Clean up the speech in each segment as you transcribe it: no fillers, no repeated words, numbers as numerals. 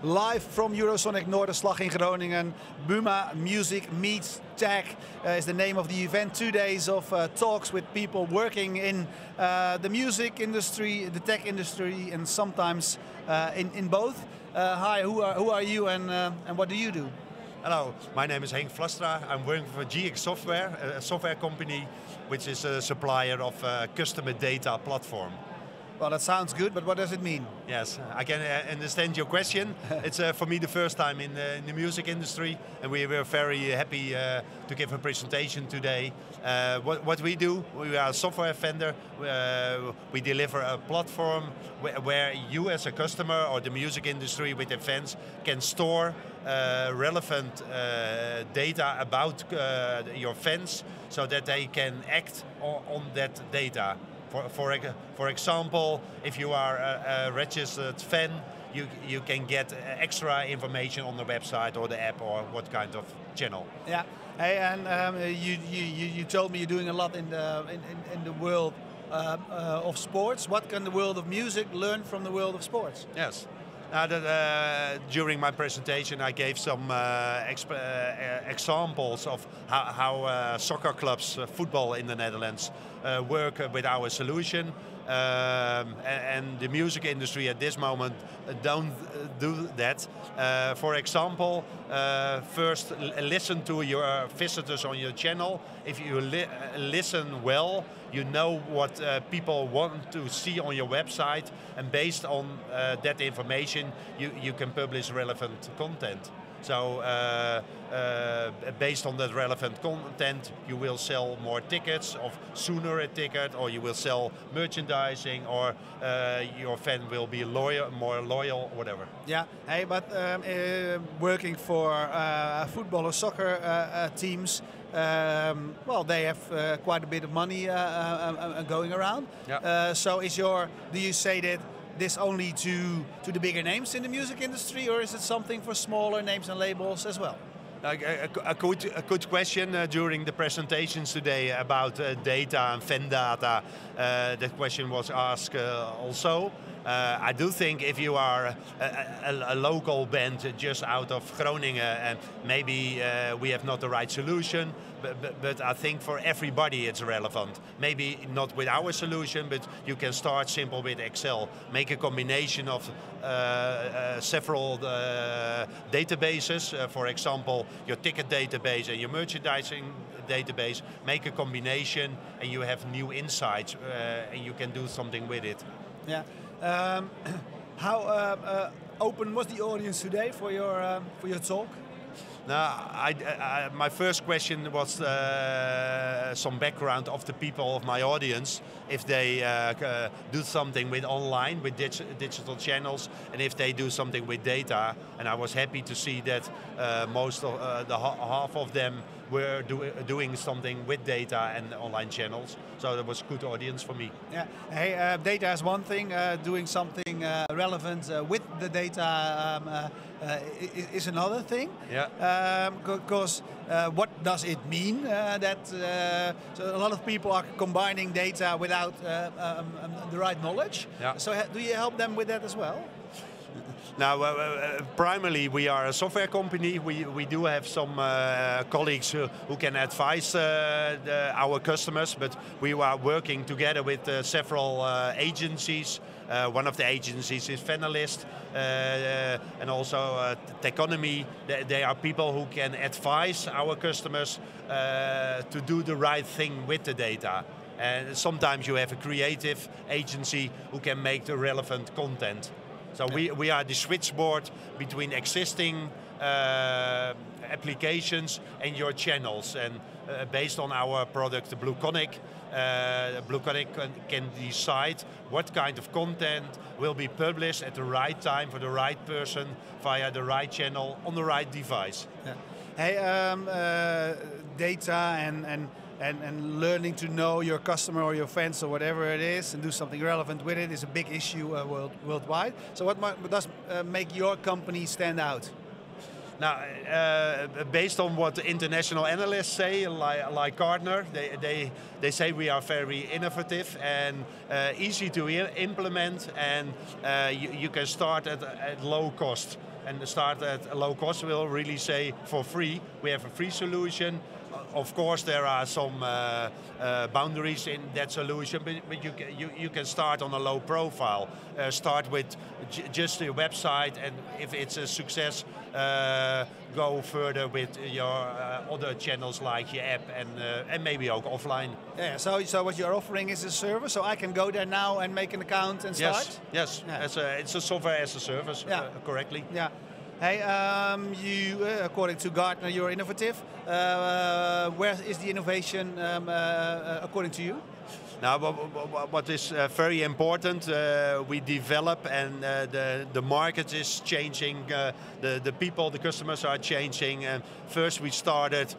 live from Eurosonic Noorderslag in Groningen. Buma Music Meets Tech is the name of the event. 2 days of talks with people working in the music industry, the tech industry, and sometimes in both. Hi, who are you and what do you do? Hello, my name is Henk Vlastra. I'm working for GX Software, a software company which is a supplier of a customer data platform. Well, that sounds good, but what does it mean? Yes, I can understand your question. It's for me the first time in the music industry, and we were very happy to give a presentation today. What we do, we are a software vendor. We deliver a platform where you as a customer or the music industry with their fans can store relevant data about your fans so that they can act on that data. For example, if you are a registered fan, you can get extra information on the website or the app or what kind of channel. Yeah, hey, and you told me you're doing a lot in the world of sports. What can the world of music learn from the world of sports? Yes. During my presentation, I gave some examples of how soccer clubs, football in the Netherlands, work with our solution. And the music industry at this moment don't do that. For example, first listen to your visitors on your channel. If you listen well, you know what people want to see on your website, and based on that information, you can publish relevant content. So based on that relevant content, you will sell more tickets, or sooner a ticket, or you will sell merchandising, or your fan will be more loyal, whatever. Yeah, hey, but working for football or soccer teams, well, they have quite a bit of money going around. Yeah. So do you say that this only to the bigger names in the music industry, or is it something for smaller names and labels as well? A good question during the presentations today about data and fan data. That question was asked also. I do think if you are a local band just out of Groningen, and maybe we have not the right solution, but I think for everybody it's relevant. Maybe not with our solution, but you can start simple with Excel. Make a combination of several databases, for example, your ticket database and your merchandising database. Make a combination and you have new insights and you can do something with it. Yeah. How open was the audience today for your talk? Now, my first question was some background of the people of my audience, if they do something with online, with digital channels, and if they do something with data. And I was happy to see that most of half of them were doing something with data and online channels. So that was a good audience for me. Yeah. Hey, data is one thing. Doing something relevant with the data is another thing. Yeah. Because what does it mean that so a lot of people are combining data without the right knowledge? Yeah. So do you help them with that as well? Now, primarily we are a software company. We do have some colleagues who can advise our customers, but we are working together with several agencies. One of the agencies is Fanalist, and also Techonomy. They are people who can advise our customers to do the right thing with the data. And sometimes you have a creative agency who can make the relevant content. So we are the switchboard between existing applications and your channels. And based on our product, the Blueconic, Blueconic can decide what kind of content will be published at the right time for the right person via the right channel on the right device. Yeah. Hey, data and learning to know your customer or your fans or whatever it is and do something relevant with it is a big issue worldwide. So what does make your company stand out? Now, based on what the international analysts say, like Gartner, they say we are very innovative and easy to implement, and you can start at low cost. and start at a low cost, we'll really say for free. We have a free solution. Of course, there are some boundaries in that solution, but you can start on a low profile. Start with just the website, and if it's a success, go further with your other channels like your app and maybe also offline. Yeah. So what you're offering is a service, so I can go there now and make an account and start. Yes. Yeah. It's a software as a service. Yeah. Correctly. Yeah. Hey, you, according to Gartner, you're innovative. Where is the innovation according to you? Now, what is very important, we develop, and the market is changing. The people, the customers are changing. And first, we started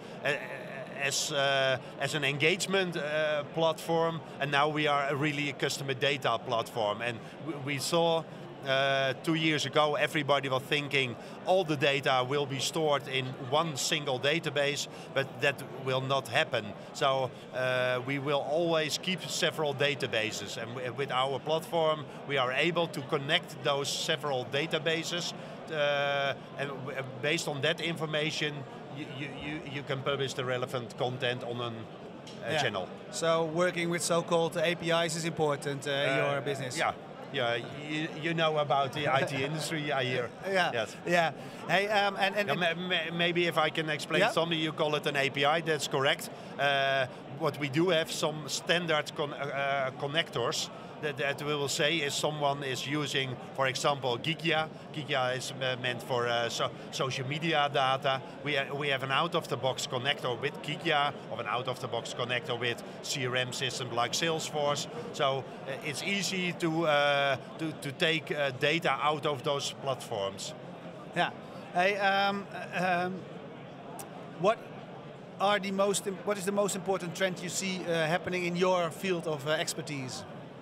as an engagement platform, and now we are really a customer data platform. And we saw. 2 years ago, everybody was thinking all the data will be stored in one single database, but that will not happen. So we will always keep several databases, and with our platform, we are able to connect those several databases, and based on that information, you can publish the relevant content on a channel. So working with so-called APIs is important in your business. Yeah. Yeah, you know about the IT industry, I hear. Yeah, yes. Yeah. Hey, maybe if I can explain something, you call it an API, that's correct. What we do have some standard connectors that we will say is someone is using, for example, Gigya. Gigya is meant for social media data. We have an out-of-the-box connector with Gigya, or an out-of-the-box connector with CRM systems like Salesforce. So it's easy to take data out of those platforms. Yeah. Hey, what is the most important trend you see happening in your field of expertise?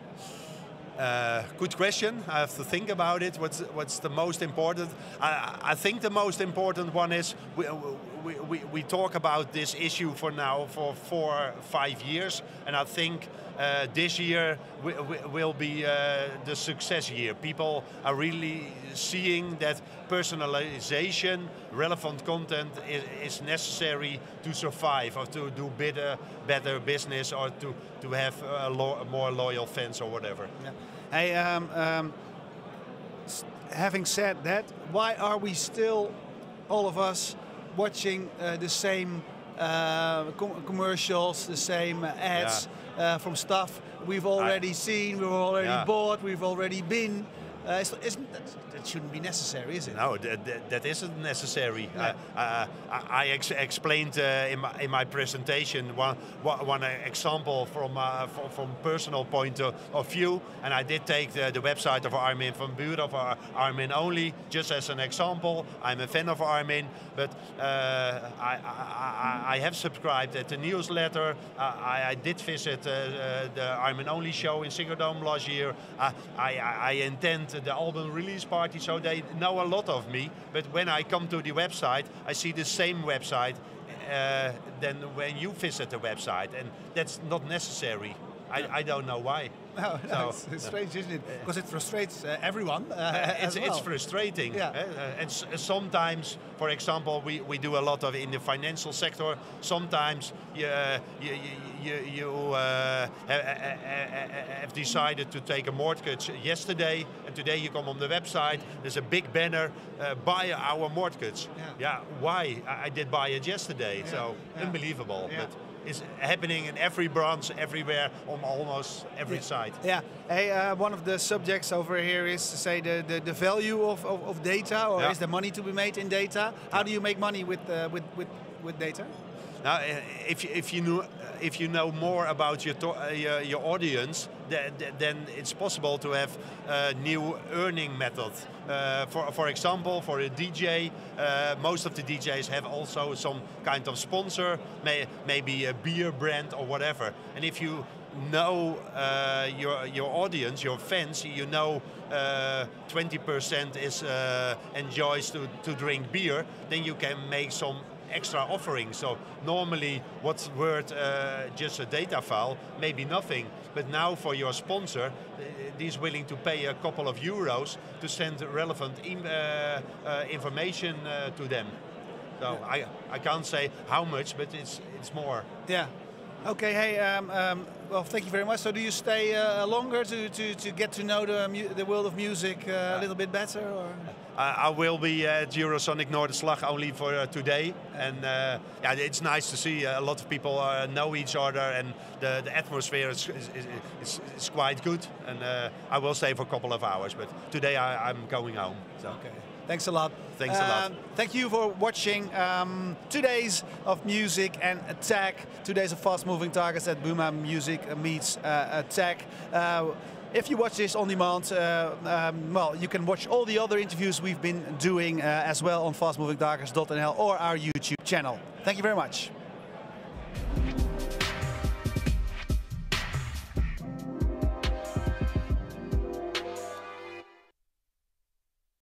Good question. I have to think about it. What's the most important? I think the most important one is we talk about this issue for now for 4 or 5 years, and I think this year will be the success year. People are really seeing that personalization, relevant content is necessary to survive, or to do better business, or to have more loyal fans or whatever. Yeah. Hey, having said that, why are we still, all of us, watching the same commercials, the same ads from stuff we've already seen, we've already bought, we've already been? That shouldn't be necessary, is it? No, that isn't necessary. No. I explained in my presentation one example from personal point of view, and I did take the website of Armin van Buuren, of Armin Only, just as an example. I'm a fan of Armin, but I have subscribed at the newsletter. I did visit the Armin Only show in Ziggo Dome last year. I intend the album release party, so they know a lot of me, but when I come to the website, I see the same website than when you visit the website, and that's not necessary. I don't know why. No, it's strange, isn't it? Because it frustrates everyone. It's frustrating. Yeah. And sometimes, for example, we do a lot of in the financial sector. Sometimes you have decided to take a mortgage yesterday, and today you come on the website. There's a big banner: buy our mortgage. Yeah. Why? I did buy it yesterday. Yeah. So unbelievable. Yeah. But it's happening in every branch, everywhere, on almost every site. Yeah. Hey, one of the subjects over here is, say, the value of data, or is there money to be made in data? How do you make money with data? Now, if you know more about your audience, then it's possible to have a new earning method. For example, for a DJ, most of the DJs have also some kind of sponsor, maybe a beer brand or whatever. And if you know your audience, your fans, you know 20% enjoys to drink beer, then you can make some extra offering. So normally what's worth just a data file, maybe nothing, but now for your sponsor, he's willing to pay a couple of euros to send relevant information to them. So I can't say how much, but it's more. Yeah. Okay. Hey. Well, thank you very much. So, do you stay longer to get to know the world of music a little bit better? Or? I will be at Eurosonic Noorderslag only for today, and yeah, it's nice to see a lot of people know each other, and the atmosphere is quite good. And I will stay for a couple of hours, but today I'm going home. So. Okay. Thanks a lot. Thanks a lot. Thank you for watching 2 days of music and tech. 2 days of fast-moving targets at Buma Music meets tech. If you watch this on demand, well, you can watch all the other interviews we've been doing as well on fastmovingtargets.nl or our YouTube channel. Thank you very much.